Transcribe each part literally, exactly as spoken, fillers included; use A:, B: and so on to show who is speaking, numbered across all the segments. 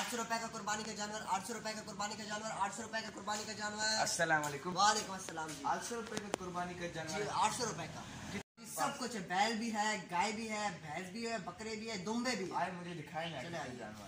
A: आठ सौ रुपए का कुर्बानी का जानवर, आठ सौ रुपए का कुर्बानी का जानवर, आठ सौ रुपए का कुर्बानी का जानवर।
B: अस्सलाम वालेकुम।
A: वालेकुम अस्सलाम जी।
B: आठ सौ रुपए का कुर्बानी का जानवर,
A: आठ सौ रुपए का सब कुछ है। बैल भी है, गाय भी है, भैंस भी है, बकरे भी है, दुम्बे भी है।
B: आए मुझे दिखाए ना जानवर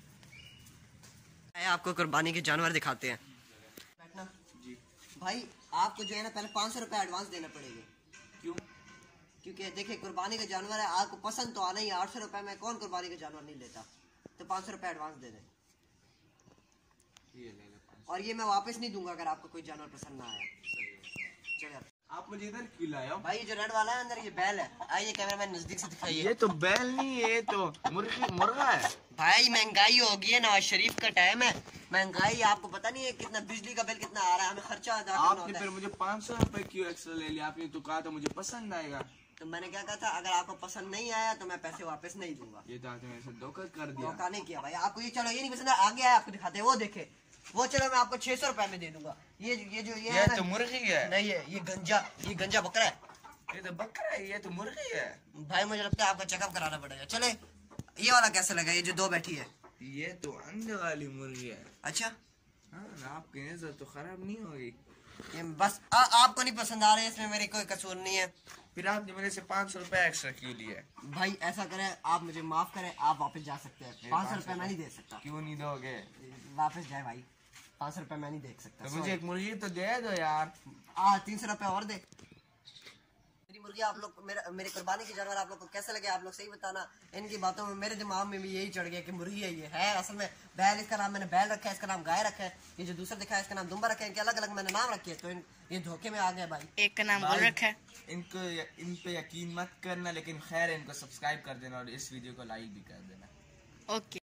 A: है। आपको कुर्बानी के जानवर दिखाते हैं। बैठना
B: जी।
A: भाई आपको जो है ना पहले पाँच सौ रुपए एडवांस देना पड़ेगा। क्यों? क्योंकि देखिए कुर्बानी का जानवर है, आपको पसंद तो आना ही। आठ सौ रुपए में कौन कुर्बानी का जानवर नहीं लेता, तो पाँच सौ रुपए एडवांस दे दें।
B: ये ले लो।
A: और ये मैं वापस नहीं दूंगा अगर आपको कोई जानवर पसंद ना आया। चलिए
B: आप मुझे इधर क्यों लाए हो?
A: भाई ये जो रेड वाला है अंदर, ये बैल है। आइए कैमरा मैन नजदीक से दिखाइए।
B: ये तो बैल नहीं है, ये तो मुर्गी मुर्गा है।
A: भाई महंगाई हो गई है, नवाज शरीफ का टाइम है, महंगाई। आपको पता नहीं है कितना बिजली का बिल कितना आ रहा है, हमें खर्चा अदा करना होता है।
B: आपने फिर मुझे पाँच सौ रुपए क्यों एक्स्ट्रा ले लिया? आपने तो कहा था मुझे पसंद आएगा।
A: तो मैंने क्या कहा था, अगर आपको पसंद नहीं आया तो मैं पैसे वापस नहीं दूंगा।
B: ये तो आपने मेरे साथ धोखा कर दिया।
A: धोखा नहीं किया भाई। आपको ये चलो ये नहीं पसंद, आगे आया आपको दिखाते हैं, वो देखे वो। चलो मैं आपको छह सौ रुपए में दे दूंगा। ये ये जो ये,
B: ये
A: है
B: तो मुर्गी है।
A: नहीं है, ये गंजा, ये गंजा बकरा है।
B: ये तो बकरा है, ये तो मुर्गी है।
A: भाई मुझे लगता है आपका चेकअप कराना पड़ेगा। चले ये वाला कैसे लगा, ये जो दो बैठी है?
B: ये तो अंडे वाली मुर्गी है।
A: अच्छा
B: हाँ, आपकी नजर तो खराब नहीं होगी।
A: ये बस आ, आपको नहीं पसंद आ रहे, इसमें मेरी कोई कसूर नहीं है।
B: फिर आपने मेरे से पाँच सौ रुपए एक्स्ट्रा क्यों लिए?
A: भाई ऐसा करें, आप मुझे माफ करें, आप वापस जा सकते हैं। पाँच सौ रुपए मैं नहीं दे सकता।
B: क्यों नहीं दोगे?
A: वापस जाए भाई, पाँच सौ रुपए मैं नहीं दे सकता।
B: तो मुझे एक मुर्गी तो दे दो यार।
A: आ तीन सौ रुपए और दे। मेरी मुर्गी आप लोग, मेरा मेरी कुर्बानी के जानवर आप लोग को कैसे लगे, आप लोग सही बताना। इनकी बातों में मेरे दिमाग में भी यही चढ़ गया कि मुर्गी है। ये है असल में बैल, इसका नाम मैंने बैल रखा है, इसका नाम गाय रखा है। ये जो दूसरा दिखा है इसका नाम दुम्बा रखा है। इनके अलग अलग मैंने नाम रखे है, तो इन ये धोखे में आ गया भाई।
C: एक का नाम गुल रखा है।
B: इनको इन पे यकीन मत करना, लेकिन खैर इनको सब्सक्राइब कर देना और इस वीडियो को लाइक भी कर देना।
C: ओके।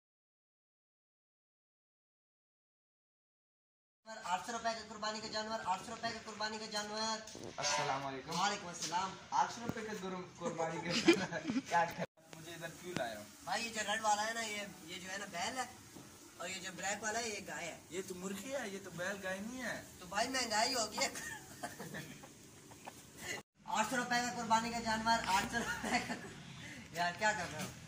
A: आठ सौ रुपए का कुर्बानी का जानवर, आठ सौ रुपए का कुर्बानी का जानवर।
B: अस्सलाम वालेकुम।
A: वालेकुम अस्सलाम।
B: आठ सौ रुपए का कुर्बानी का जानवर क्या कर? मुझे इधर क्यों लाए हो?
A: भाई ये जो रेड वाला है ना, ये ये जो है ना बैल है, और ये जो ब्लैक वाला है ये गाय है।
B: ये तो मुर्गी है, ये तो बैल गाय नहीं है।
A: तो भाई महंगाई होगी है। आठ सौ रुपए का कुर्बानी का जानवर, आठ सौ रुपए का। यार क्या कर रहे हो?